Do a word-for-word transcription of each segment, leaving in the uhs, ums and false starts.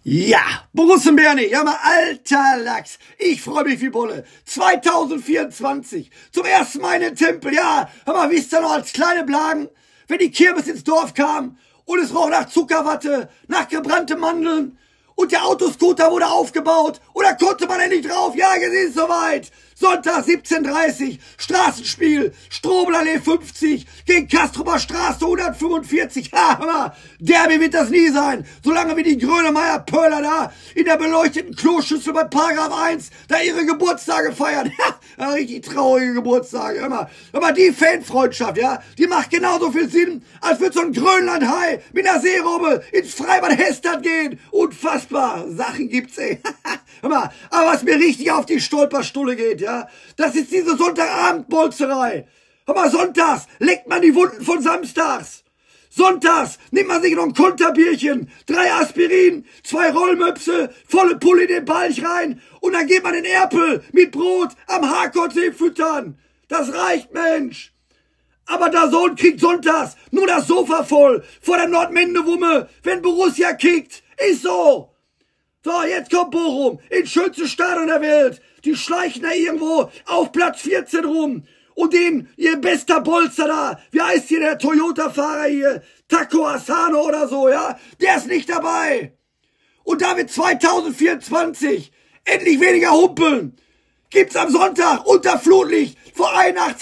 Ja, Borussen Bernie, ja mal alter Lachs, ich freue mich wie Bulle. zweitausendvierundzwanzig, zum ersten Mal in den Tempel, ja, hör mal, wisst ihr noch als kleine Blagen, wenn die Kirmes ins Dorf kam und es roch nach Zuckerwatte, nach gebrannte Mandeln und der Autoscooter wurde aufgebaut und da konnte man endlich drauf, ja, es ist soweit. Sonntag siebzehn Uhr dreißig, Straßenspiel, Strobelallee fünfzig, gegen Castroper Straße hundertfünfundvierzig. Ha, hör mal, Derby wird das nie sein, solange wie die Grönemeyer Pöhler da in der beleuchteten Kloschüssel bei Paragraph eins da ihre Geburtstage feiern. Ja, richtig traurige Geburtstage, hör mal. Hör mal, die Fanfreundschaft, ja, die macht genauso viel Sinn, als würde so ein Grönlandhai mit einer Seerobbe ins Freibad Hestad gehen. Unfassbar, Sachen gibt's, ey. Hör mal, aber was mir richtig auf die Stolperstulle geht, ja, das ist diese Sonntagabendbolzerei. Hör mal, sonntags leckt man die Wunden von samstags. Sonntags nimmt man sich noch ein Konterbierchen, drei Aspirin, zwei Rollmöpse, volle Pulle in den Balch rein und dann geht man den Erpel mit Brot am Harkordsee füttern. Das reicht, Mensch. Aber der Sohn kriegt sonntags nur das Sofa voll vor der Nordmendewumme, wenn Borussia kickt. Ist so. So, jetzt kommt Bochum, ins schönste Stadion der Welt. Die schleichen da irgendwo auf Platz vierzehn rum. Und den, ihr bester Bolzer da, wie heißt hier der Toyota-Fahrer hier? Taco Asano oder so, ja? Der ist nicht dabei. Und da wird zweitausendvierundzwanzig endlich weniger humpeln. Gibt's am Sonntag unter Flutlicht vor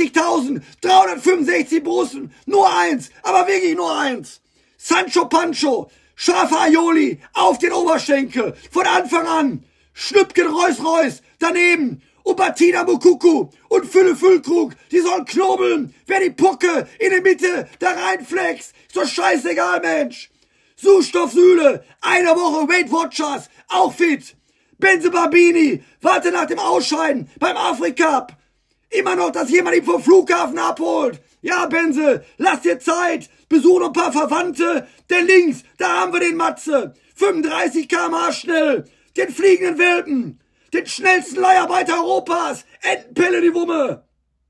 einundachtzigtausenddreihundertfünfundsechzig Borussen. Nur eins, aber wirklich nur eins. Sancho Pancho. Scharfer Aioli auf den Oberschenkel, von Anfang an. Schnüppchen Reus Reus daneben. Und Martina Mukuku und Fülle Füllkrug, die sollen knobeln. Wer die Pucke in der Mitte da reinflext, ist doch scheißegal, Mensch. Suchstoff Süle, eine Woche Weight Watchers, auch fit. Benze Barbini, warte nach dem Ausscheiden beim Afrika-Cup. Immer noch, dass jemand ihn vom Flughafen abholt. Ja, Benze, lass dir Zeit. Besuch noch ein paar Verwandte. Denn links, da haben wir den Matze. fünfunddreißig Kilometer pro Stunde schnell. Den fliegenden Welpen. Den schnellsten Leiharbeiter Europas. Entenpelle die Wumme.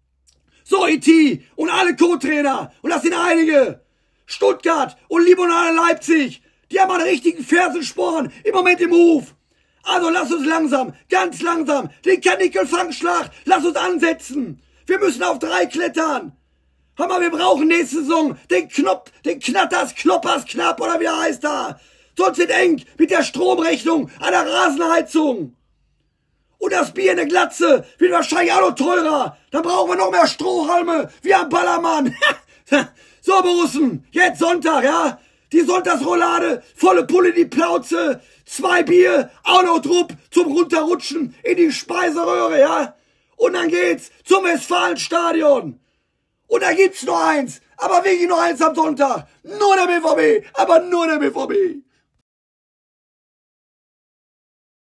So, E T und alle Co-Trainer. Und das sind einige. Stuttgart und Limonade Leipzig. Die haben einen richtigen Fersensporn im Moment im Ruf. Also lass uns langsam, ganz langsam, den Karnickel-Fangschlag, lass uns ansetzen. Wir müssen auf drei klettern. Hör mal, wir brauchen nächste Saison den Knopf, den Knatters, Kloppers, Knapp oder wie er heißt da. Sonst wird eng mit der Stromrechnung an der Rasenheizung. Und das Bier in der Glatze wird wahrscheinlich auch noch teurer. Dann brauchen wir noch mehr Strohhalme wie am Ballermann. So, Borussen, jetzt Sonntag, ja? Die Sonntagsroulade, volle Pulle die Plauze, zwei Bier, auch noch Trupp zum Runterrutschen in die Speiseröhre, ja? Und dann geht's zum Westfalenstadion. Und da gibt's nur eins, aber wirklich nur eins am Sonntag. Nur der B V B, aber nur der B V B.